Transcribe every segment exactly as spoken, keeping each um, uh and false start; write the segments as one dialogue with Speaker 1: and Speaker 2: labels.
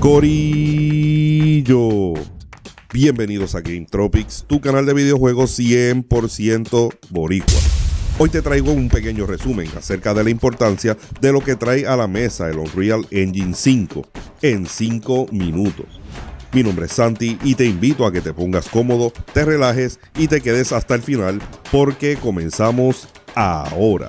Speaker 1: Corillo, bienvenidos a Game Tropics, tu canal de videojuegos cien por ciento boricua. Hoy te traigo un pequeño resumen acerca de la importancia de lo que trae a la mesa el Unreal Engine cinco en cinco minutos. Mi nombre es Santi y te invito a que te pongas cómodo, te relajes y te quedes hasta el final porque comenzamos ahora.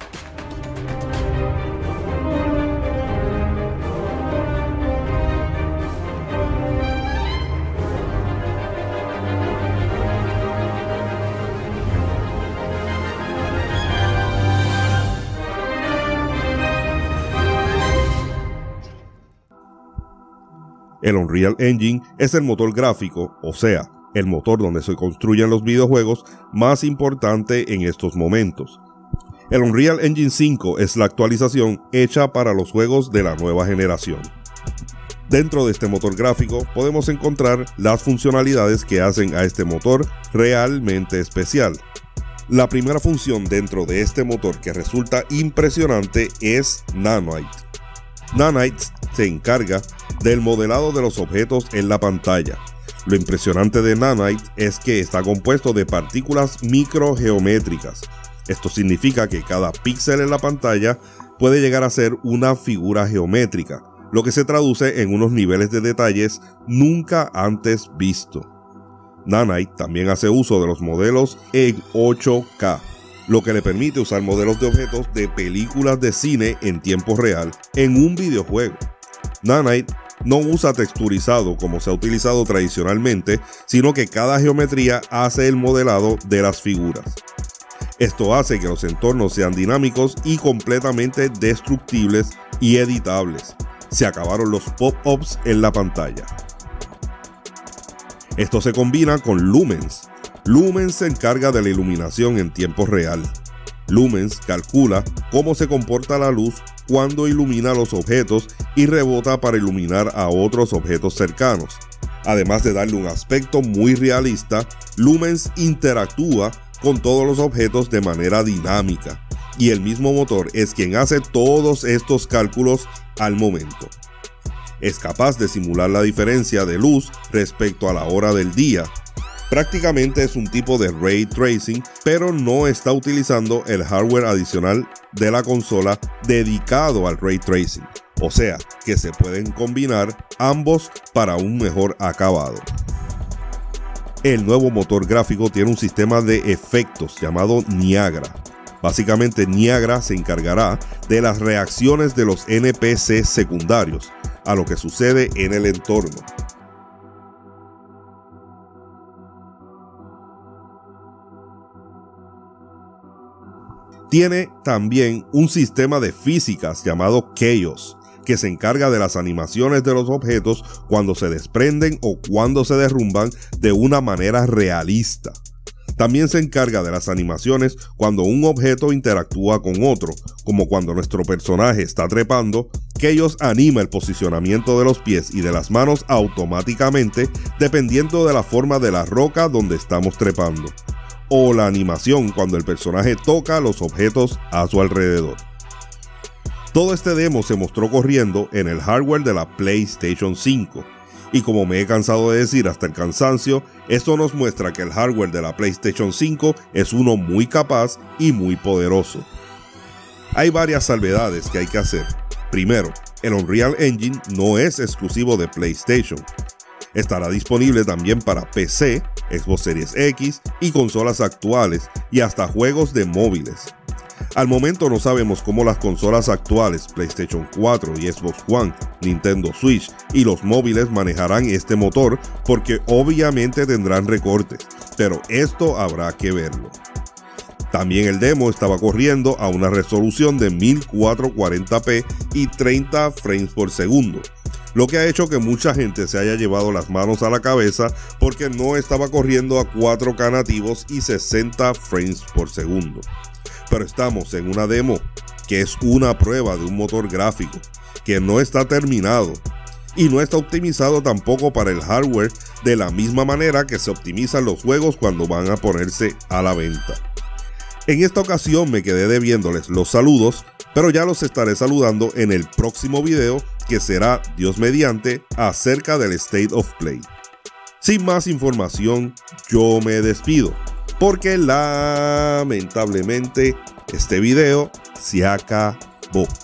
Speaker 1: El Unreal Engine es el motor gráfico, o sea, el motor donde se construyen los videojuegos más importante en estos momentos. El Unreal Engine cinco es la actualización hecha para los juegos de la nueva generación. Dentro de este motor gráfico podemos encontrar las funcionalidades que hacen a este motor realmente especial. La primera función dentro de este motor que resulta impresionante es Nanite. Nanite se encarga del modelado de los objetos en la pantalla. Lo impresionante de Nanite es que está compuesto de partículas microgeométricas. Esto significa que cada píxel en la pantalla puede llegar a ser una figura geométrica, lo que se traduce en unos niveles de detalles nunca antes visto. Nanite también hace uso de los modelos en ocho K, lo que le permite usar modelos de objetos de películas de cine en tiempo real en un videojuego. Nanite no usa texturizado como se ha utilizado tradicionalmente, sino que cada geometría hace el modelado de las figuras. Esto hace que los entornos sean dinámicos y completamente destructibles y editables. Se acabaron los pop-ups en la pantalla. Esto se combina con Lumens. Lumens se encarga de la iluminación en tiempo real. Lumens calcula cómo se comporta la luz cuando ilumina los objetos y rebota para iluminar a otros objetos cercanos. Además de darle un aspecto muy realista, Lumens interactúa con todos los objetos de manera dinámica, y el mismo motor es quien hace todos estos cálculos al momento. Es capaz de simular la diferencia de luz respecto a la hora del día. Prácticamente es un tipo de ray tracing, pero no está utilizando el hardware adicional de la consola dedicado al ray tracing. O sea, que se pueden combinar ambos para un mejor acabado. El nuevo motor gráfico tiene un sistema de efectos llamado Niagara. Básicamente Niagara se encargará de las reacciones de los N P C secundarios a lo que sucede en el entorno. Tiene también un sistema de físicas llamado Chaos, que se encarga de las animaciones de los objetos cuando se desprenden o cuando se derrumban de una manera realista. También se encarga de las animaciones cuando un objeto interactúa con otro, como cuando nuestro personaje está trepando. Chaos anima el posicionamiento de los pies y de las manos automáticamente dependiendo de la forma de la roca donde estamos trepando, o la animación cuando el personaje toca los objetos a su alrededor. Todo este demo se mostró corriendo en el hardware de la PlayStation cinco, y como me he cansado de decir hasta el cansancio, esto nos muestra que el hardware de la PlayStation cinco es uno muy capaz y muy poderoso. Hay varias salvedades que hay que hacer. Primero, el Unreal Engine no es exclusivo de PlayStation. Estará disponible también para P C, Xbox Series X y consolas actuales, y hasta juegos de móviles. Al momento no sabemos cómo las consolas actuales, PlayStation cuatro y Xbox One, Nintendo Switch y los móviles manejarán este motor, porque obviamente tendrán recortes, pero esto habrá que verlo. También el demo estaba corriendo a una resolución de mil cuatrocientos cuarenta p y treinta frames por segundo, lo que ha hecho que mucha gente se haya llevado las manos a la cabeza porque no estaba corriendo a cuatro K nativos y sesenta frames por segundo. Pero estamos en una demo que es una prueba de un motor gráfico que no está terminado y no está optimizado tampoco para el hardware de la misma manera que se optimizan los juegos cuando van a ponerse a la venta. En esta ocasión me quedé debiéndoles los saludos, pero ya los estaré saludando en el próximo video, que será, Dios mediante, acerca del State of Play. Sin más información, yo me despido, porque lamentablemente este video se acabó.